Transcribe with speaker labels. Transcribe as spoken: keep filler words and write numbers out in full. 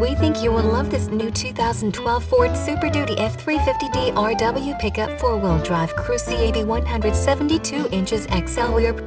Speaker 1: We think you will love this new two thousand twelve Ford Super Duty F three fifty D R W pickup four-wheel drive Cruise C A B one hundred seventy-two inches X L rear